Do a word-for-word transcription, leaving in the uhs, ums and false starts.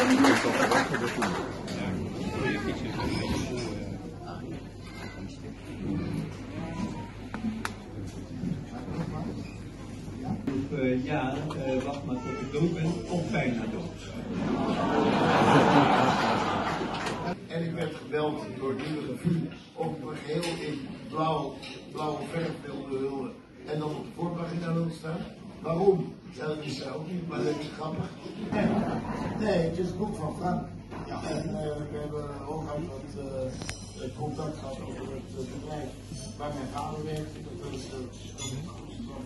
Uh, ja, uh, wacht maar tot ik dood ben, of bijna dood. En ik werd gebeld door het nieuwe revue of ik me geheel in blauw, blauwe verf wilde hullen en dan op de voorpagina wilde staan. Waarom? Ja, dat is ook niet, maar dat is grappig. Nee, het is het boek van Frank. Ja. En uh, we hebben hooguit wat uh, contact gehad over het uh, bedrijf waar mijn vader werkte. Dat was uh,